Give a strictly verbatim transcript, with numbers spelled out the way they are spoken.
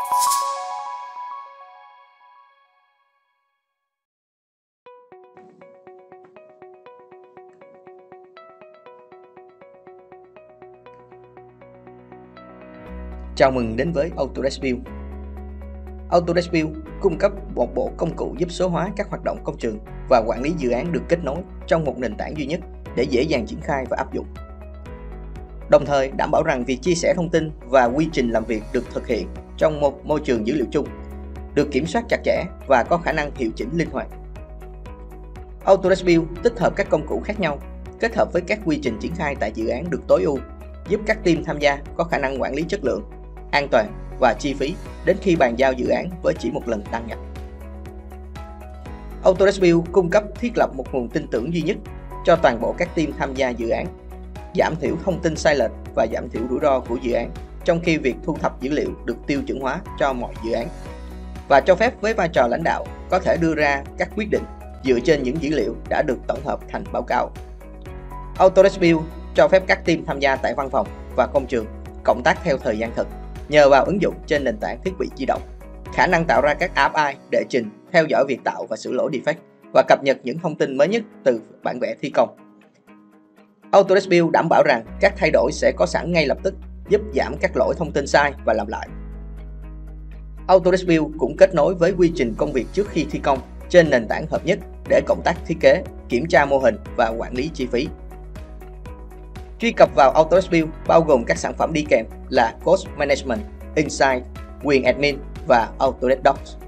Chào mừng đến với Autodesk Build. Autodesk Build cung cấp một bộ công cụ giúp số hóa các hoạt động công trường và quản lý dự án được kết nối trong một nền tảng duy nhất để dễ dàng triển khai và áp dụng. Đồng thời đảm bảo rằng việc chia sẻ thông tin và quy trình làm việc được thực hiện trong một môi trường dữ liệu chung, được kiểm soát chặt chẽ và có khả năng hiệu chỉnh linh hoạt. Autodesk Build tích hợp các công cụ khác nhau, kết hợp với các quy trình triển khai tại dự án được tối ưu, giúp các team tham gia có khả năng quản lý chất lượng, an toàn và chi phí đến khi bàn giao dự án với chỉ một lần đăng nhập. Autodesk Build cung cấp thiết lập một nguồn tin tưởng duy nhất cho toàn bộ các team tham gia dự án, giảm thiểu thông tin sai lệch và giảm thiểu rủi ro của dự án trong khi việc thu thập dữ liệu được tiêu chuẩn hóa cho mọi dự án, và cho phép với vai trò lãnh đạo có thể đưa ra các quyết định dựa trên những dữ liệu đã được tổng hợp thành báo cáo. Autodesk Build cho phép các team tham gia tại văn phòng và công trường cộng tác theo thời gian thực nhờ vào ứng dụng trên nền tảng thiết bị di động, khả năng tạo ra các a pê i đệ trình, theo dõi việc tạo và sửa lỗi defect và cập nhật những thông tin mới nhất từ bản vẽ thi công. Autodesk Build đảm bảo rằng các thay đổi sẽ có sẵn ngay lập tức, giúp giảm các lỗi thông tin sai và làm lại. Autodesk Build cũng kết nối với quy trình công việc trước khi thi công trên nền tảng hợp nhất để cộng tác thiết kế, kiểm tra mô hình và quản lý chi phí. Truy cập vào Autodesk Build bao gồm các sản phẩm đi kèm là Code Management, Insight, quyền admin và Autodesk Docs.